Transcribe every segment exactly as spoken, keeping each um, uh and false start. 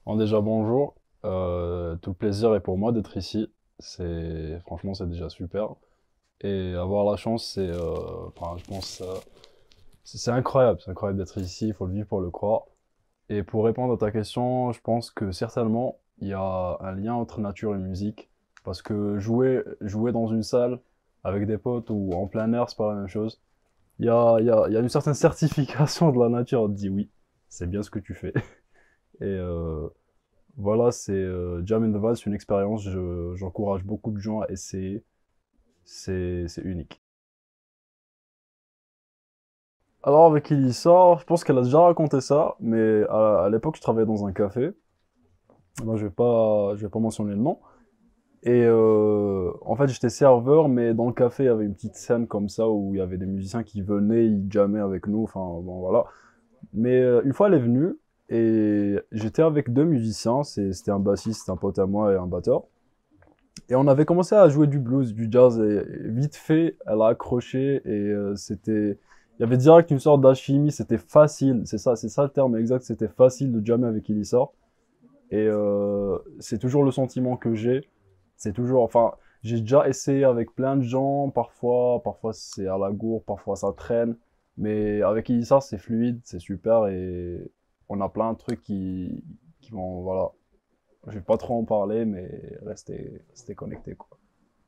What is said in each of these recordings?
Bon, déjà, bonjour. Euh, tout le plaisir est pour moi d'être ici. C'est, franchement, c'est déjà super. Et avoir la chance, c'est, euh, enfin, je pense, euh, c'est c'est incroyable. C'est incroyable d'être ici. Il faut le vivre pour le croire. Et pour répondre à ta question, je pense que certainement, il y a un lien entre nature et musique. Parce que jouer, jouer dans une salle avec des potes ou en plein air, c'est pas la même chose. Il y a, il y a, il y a une certaine certification de la nature. On te dit oui, c'est bien ce que tu fais. Et, euh, voilà, c'est euh, Jam in the Val, c'est une expérience, je- j'encourage beaucoup de gens à essayer, c'est c'est unique. Alors avec Elissa, je pense qu'elle a déjà raconté ça, mais à, à l'époque je travaillais dans un café, moi je vais pas, je vais pas mentionner le nom, et euh, en fait j'étais serveur, mais dans le café il y avait une petite scène comme ça où il y avait des musiciens qui venaient, ils jammaient avec nous, enfin bon voilà. Mais euh, une fois elle est venue, et j'étais avec deux musiciens, c'est- c'était un bassiste, un pote à moi et un batteur. Et on avait commencé à jouer du blues, du jazz, et, et vite fait, elle a accroché, et euh, c'était... Il y avait direct une sorte d'alchimie, c'était facile, c'est ça, c'est ça le terme exact, c'était facile de jammer avec Elissa. Et euh, c'est toujours le sentiment que j'ai, c'est toujours, enfin, j'ai déjà essayé avec plein de gens, parfois, parfois c'est à la gourde, parfois ça traîne, mais avec Elissa c'est fluide, c'est super, et on a plein de trucs qui, qui vont, voilà, je vais pas trop en parler, mais restez, restez connectés, quoi.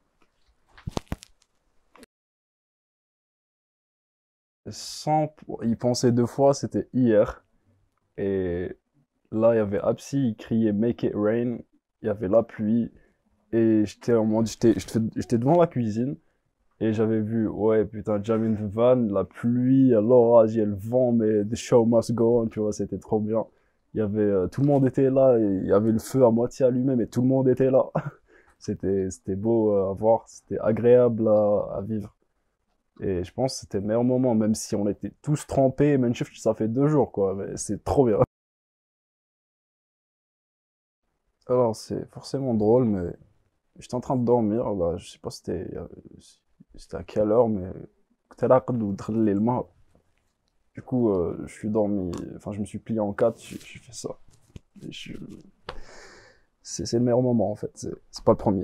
Sans y penser deux fois, c'était hier. Et là, il y avait Apsi, il criait Make it rain. Il y avait la pluie. Et j'étais en mode, j'étais, j'étais j'étais devant la cuisine. Et j'avais vu, ouais, putain, Jamin Van, la pluie, l'orage, et le vent, mais the show must go on, tu vois, c'était trop bien. Il y avait, euh, tout le monde était là, et il y avait le feu à moitié allumé, mais tout le monde était là. C'était, c'était beau euh, à voir, c'était agréable à, à vivre. Et je pense que c'était le meilleur moment, même si on était tous trempés. Manchester, ça fait deux jours, quoi. Mais c'est trop bien. Alors, c'est forcément drôle, mais j'étais en train de dormir. Là, je sais pas c'était euh, c'était à quelle heure, mais تلاقد ودخل الماء. Du coup, euh, je suis dormi. Enfin, je me suis plié en quatre. J'ai j'ai fait ça. Et je- C'est c'est le meilleur moment, en fait. C'est c'est pas le premier.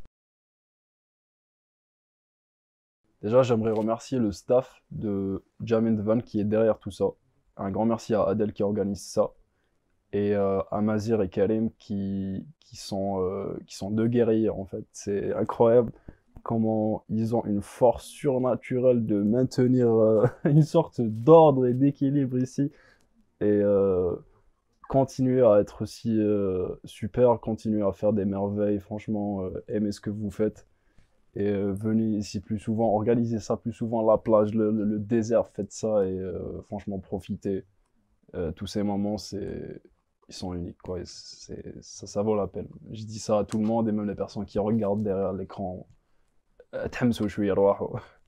Déjà, j'aimerais remercier le staff de Jam in the Van qui est derrière tout ça. Un grand merci à Adèle qui organise ça. Et euh, Amazir et Karim qui, qui, sont, euh, qui sont deux guerriers en fait. C'est incroyable comment ils ont une force surnaturelle de maintenir euh, une sorte d'ordre et d'équilibre ici et euh, continuer à être aussi euh, super, continuer à faire des merveilles. Franchement, euh, aimez ce que vous faites et euh, venez ici plus souvent, organisez ça plus souvent, la plage, le, le- le désert, faites ça et euh, franchement profitez. Euh, tous ces moments, c'est, ils sont uniques, quoi. Et c'est, ça, ça vaut la peine. Je dis ça à tout le monde et même les personnes qui regardent derrière l'écran. Euh, تحمسوا شوية روحوا.